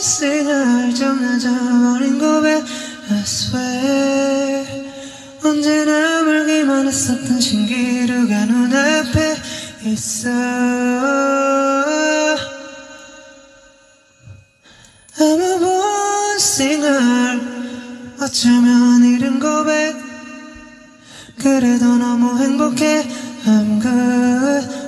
싱을 좀 늦어버린 고백 I swear 언제나 멀기만 했었던 신기루가 눈앞에 있어 아무 본 싱을 어쩌면 잃은 고백 그래도 너무 행복해 I'm good